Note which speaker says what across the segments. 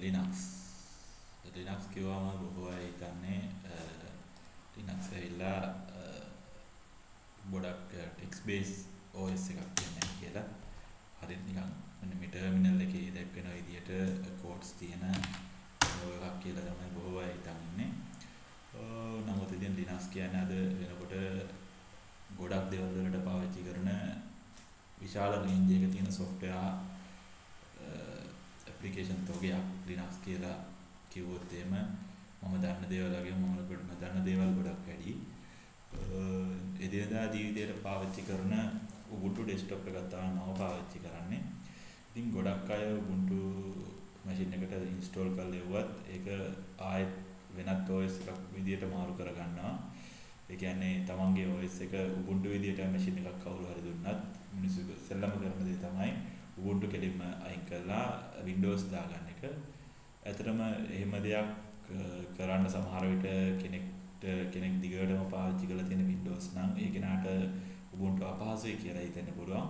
Speaker 1: Linux. Linux කිව්වම බොහෝ අය හිතන්නේ Linux ඇවිල්ලා ගොඩක් text based OS එකක් කියන්නේ කියලා. හරියට නිකන් මෙන්න ටර්මිනල් එකේ දැක්වෙන විදිහට codes තියෙන එකක් කියලා තමයි බොහෝ අය හිතන්නේ. නමුත් ඉතින් Linux කියන්නේ අද වෙනකොට ගොඩක් දේවල් වලට පාවිච්චි කරන විශාල රේන්ජ් එකක තියෙන software application තෝගයක් Linux කියලා කිව්වොත් එහෙම මම දන්න දේවල් වගේ මම දන්න දේවල් ගොඩක් වැඩි. එදිනදා ජීවිතේට පාවිච්චි කරන Ubuntu desktop එකක් තමයි මම පාවිච්චි කරන්නේ. ඉතින් ගොඩක් අය Ubuntu machine එකට install කරලා ඉවුවත් ඒක ආයෙත් වෙනත් OS එකක් විදියට මාරු කරගන්නවා. ඒ කියන්නේ තමන්ගේ OS එක Ubuntu විදියට machine එකක් කවුරු හරි දුන්නත් මිනිස්සු සෙල්ලම කරන දේ තමයි Ubuntu කෙලින්ම අයින් කරලා Windows දාගන්න එක. ඇත්තටම එහෙම දෙයක් කරන්න සමහර විට කෙනෙක් දිගටම පාවිච්චි කරලා තියෙන Windows නම් ඒ කෙනාට Ubuntu අපහසුයි කියලා හිතෙන්න පුළුවන්.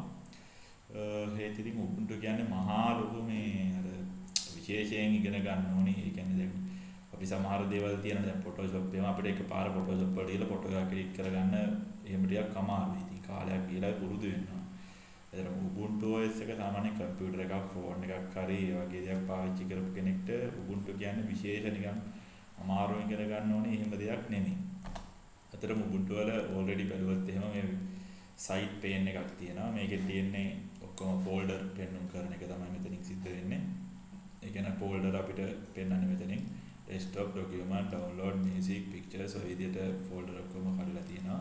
Speaker 1: හේතු ඉතින් Ubuntu කියන්නේ මහා ලොකු මේ අර විශේෂයෙන් ඉගෙන ගන්න ඕනේ. ඒ කියන්නේ දැන් අපි සමහර දේවල් තියෙනවා දැන් Photoshop එකම අපිට එකපාර Photoshop වල දීලා ෆොටෝ එකක් ක්ලික් කරගන්න එහෙම ටිකක් අමාරුයි. ඉතින් කාලයක් ගිහලා පුරුදු වෙනවා. ඒතර Ubuntu OS එක සාමාන්‍ය කම්පියුටර් එකක් ෆෝන් එකක් හරි ඒ වගේ දේවල් පාවිච්චි කරපු කෙනෙක්ට Ubuntu කියන්නේ විශේෂ නිකන් අමාරුවෙන් ඉගෙන ගන්න ඕනේ එහෙම දෙයක් නෙමෙයි. අතරම Ubuntu වල already බැලුවොත් එහෙම මේ site pane එකක් තියෙනවා. මේකේ තියෙන්නේ ඔක්කොම folder පෙන්වන්න කරන එක තමයි මෙතනින් සිද්ධ වෙන්නේ. ඒ කියන්නේ folder අපිට පෙන්වන්නේ මෙතනින් desktop document download music pictures ඔය විදිහට folder ඔක්කොම කරලා තියෙනවා.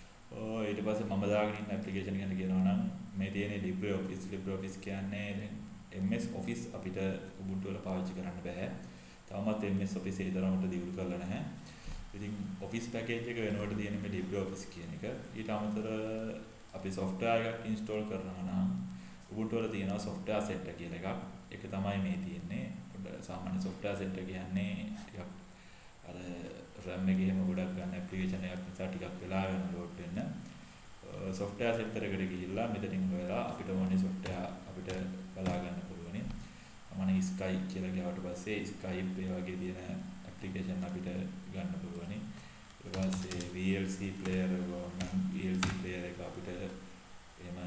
Speaker 1: ඊට පස්සේ මම දාගෙන ඉන්න application ගැන කියනවා නම් මේ තියෙන LibreOffice කියන්නේ MS Office අපිට Ubuntu වල පාවිච්චි කරන්න බෑ. තාමත් MS Office ඒ තරමට දියුණු කරලා නැහැ. ඉතින් Office package එක වෙනකොට තියෙන මේ LibreOffice කියන එක. ඊට අමතරව අපි software එකක් install කරනවා නම් Ubuntu වල තියෙනවා software center කියලා එකක්. ඒක තමයි මේ තියෙන්නේ. සාමාන්‍ය software center කියන්නේ ටිකක් අර RAM එකේම ගොඩක් ගන්න application එකක් නිසා ටිකක් වෙලා යන load වෙන්න. software center එකට ගිහිල්ලා මෙතනින් හොයලා අපිට ඕනේ software අපිට බලා ගන්න පුළුවනි. මම Skype කියලා ගියාට පස්සේ Skype ඒ වගේ තියෙන application අපිට ගන්න පුළුවනි. ඊට පස්සේ VLC player එක අපිට එහෙම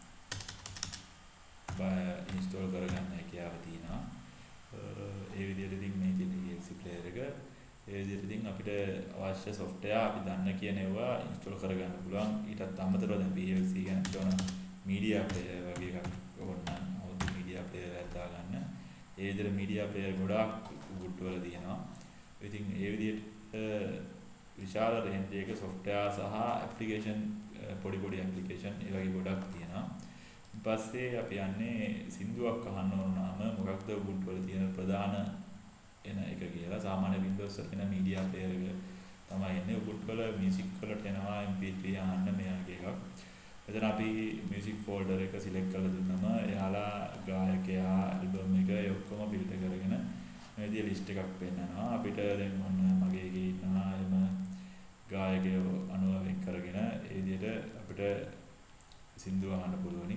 Speaker 1: install කරගන්න හැකියාව තියෙනවා. ඒ විදිහට ඉතින් මේ තියෙන VLC player එක ඒ විදිහට ඉතින් අපිට අවශ්‍ය software අපි දන්න කියන ඒවා install කරගන්න පුළුවන්. ඊටත් අමතරව දැන් VLC ගැන කියන media player වගේ එකක් ඕන නම් media player එකක් දාගන්න. ඒ විදිහට media player ගොඩාක් Ubuntu වල තියෙනවා. ඉතින් ඒ විදිහට විශාල range එකක software සහ application පොඩි application ඒ වගේ ගොඩක් තියෙනවා. ඊපස්සේ අපි යන්නේ සින්දුවක් අහන්න ඕන නම් මොකක්ද Ubuntu වල තියෙන ප්‍රධාන එන එක කියලා. සාමාන්‍ය Windows වල තියෙන media player එක තමයි එන්නේ. Ubuntu වල music වලට එනවා MP3 අහන්න මේ වගේ එකක්. එතන අපි music folder එක select කරලා දුන්නම එයාලා ගායකයා album එක ඔක්කොම filter කරගෙන මේ විදිහේ list එකක් පෙන්නනවා. අපිට දැන් මොන මගේ එකේ ඉන්නවා එම ගායකයෝ අනුව වෙන් කරගෙන ඒ විදිහට අපිට සින්දු අහන්න පුළුවනි.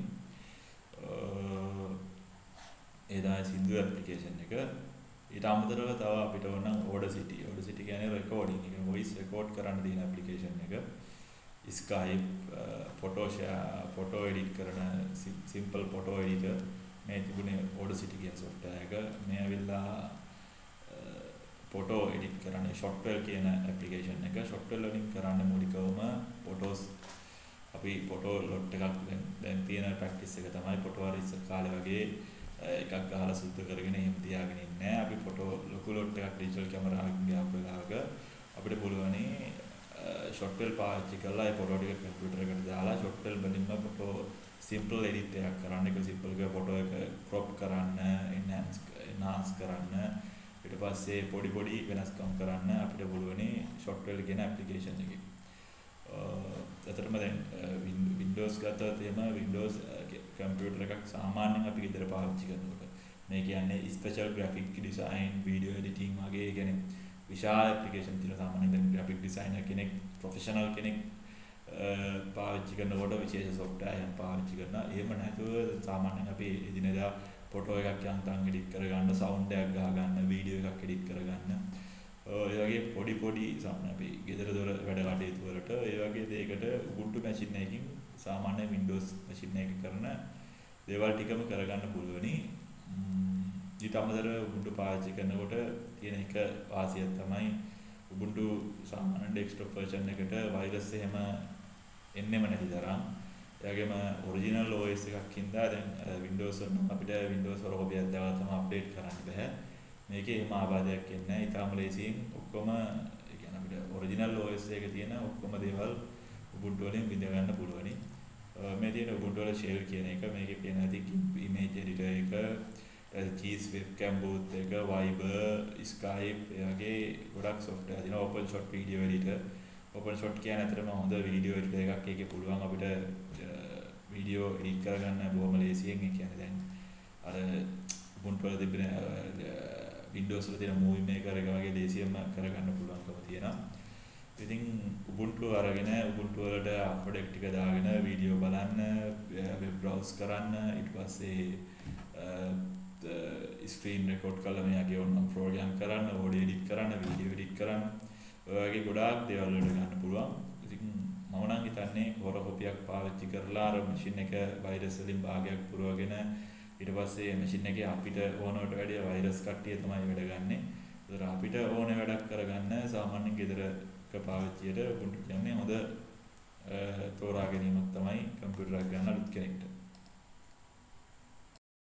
Speaker 1: ඒ තමයි සින්දු application එක. ඊට අමතරව තව අපිට ඕන නම් Audacity කියන්නේ recording එක voice record කරන්න තියෙන application එක. Skype photo edit කරන simple photo editor මේ තිබුණේ Audacity කියන software එක. මේ ඇවිල්ලා photo edit කරන්න Shotwell කියන application එක. Shotwell වලින් කරන්න මූලිකවම photos අපි photo lot එකක් දැන් තියෙන practice එක තමයි photo හරි ඉස්සර කාලේ වගේ එකක් ගහලා සුද්ධ කරගෙන එහෙම තියාගෙන ඉන්නේ. අපි photo ලොකු lot එකක් digital camera එකකින් ගහපු වෙලාවක අපිට පුළුවනි Shotwell පාවිච්චි කරලා ඒ photo ටික computer එකට දාලා Shotwell වලින්ම photo simple edit එකක් කරන්න. ඒක simple එක photo එක crop කරන්න, enhance කරන්න, ඊට පස්සේ පොඩි වෙනස්කම් කරන්න අපිට පුළුවනි Shotwell කියන application එකේ. අතරම දැන් Windows ගත්තොත් එහෙම Windows computer එකක් සාමාන්‍යයෙන් අපි ගෙදර පාවිච්චි කරනකොට මේ කියන්නේ special graphic design video editing වගේ කියන්නේ විශාල application තියෙන සාමාන්‍යයෙන් දැන් graphic designer කෙනෙක් professional කෙනෙක් පාවිච්චි කරනකොට විශේෂ software එකක් පාවිච්චි කරනවා. එහෙම නැතුව සාමාන්‍යයෙන් අපි එදිනෙදා ෆොටෝ එකක් යන්තම් එඩිට් කරගන්න, සවුන්ඩ් එකක් ගහගන්න, වීඩියෝ එකක් එඩිට් කරගන්න. ඒ වගේ පොඩි සාමාන්‍ය අපි ගෙදර දොර වැඩ කටයුතු වලට ඒ වගේ දෙයකට Ubuntu machine එකකින් සාමාන්‍ය Windows machine එකක කරන දේවල් ටිකම කරගන්න පුළුවනි. ඊට අමතරව Ubuntu පාවිච්චි කරනකොට තියෙන එක වාසියක් තමයි Ubuntu සාමාන්‍ය desktop version එකට virus එහෙම එන්නෙම නැති තරම්. ඒ වගේම original OS එකක් හින්දා දැන් Windows වල අපිට Windows වල කොපියක් දාලා තමයි අප්ඩේට් කරන්න බෑ. මේකේ එහෙම ආබාධයක් එන්නේ නැහැ. ඊටාම ලේසියෙන් ඔක්කොම ඒ කියන්නේ අපිට original OS එකේ තියෙන ඔක්කොම දේවල් Ubuntu වලින් විඳ ගන්න පුළුවනි. මේ තියෙන Ubuntu වල shell කියන එක, මේකේ තියෙන ඇති image editor එක, Cheese webcam booth එක, Viber, Skype ඒ වගේ ගොඩක් software තියෙනවා. OpenShot video editor. OpenShot කියන්නේ අතරම හොඳ video editor එකක්. ඒකේ පුළුවන් අපිට video edit කරගන්න බොහොම ලේසියෙන්. ඒ කියන්නේ දැන් අර Ubuntu වල තිබෙන Windows වල තියෙන movie maker එක වගේ ලේසියෙන්ම කරගන්න පුළුවන්කම තියෙනවා. ඉතින් Ubuntu අරගෙන Ubuntu වලට අප්ඩේට් ටික දාගෙන වීඩියෝ බලන්න, වෙබ් බ්‍රවුස් කරන්න, ඊට පස්සේ ස්ක්‍රීන් රෙකෝඩ් කරලා මෙයාගේ ඕනනම් ප්‍රෝග්‍රෑම් කරන්න, ඔඩියෝ එඩිට් කරන්න, වීඩියෝ එඩිට් කරන්න, ඔය වගේ ගොඩාක් දේවල් වලට ගන්න පුළුවන්. ඉතින් මම නම් හිතන්නේ හොර කොපියක් පාවිච්චි කරලා අර මැෂින් එක වෛරස් වලින් භාගයක් පුරවගෙන ඊට පස්සේ මැෂින් එකේ අපිට ඕනවට වැඩිය වෛරස් කට්ටිය තමයි වැඩ ගන්නෙ. ඒතර අපිට ඕනේ වැඩක් කරගන්න සාමාන්‍ය ගෙදරක පාවිච්චියට Ubuntu කියන්නේ හොඳ තෝරා ගැනීමක් තමයි කම්පියුටරයක් ගන්න අලුත් කෙනෙක්ට.